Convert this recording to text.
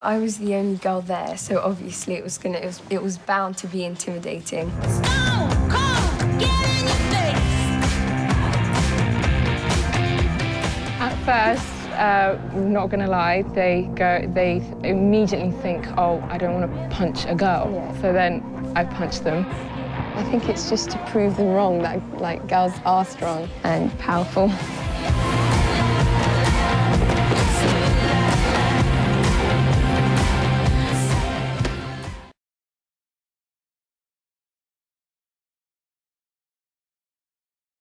I was the only girl there, so obviously it was bound to be intimidating. Stone Cold, get in your face. At first, I'm not gonna lie, they immediately think, oh, I don't want to punch a girl. Yeah. So then I punch them. I think it's just to prove them wrong that, like, girls are strong and powerful.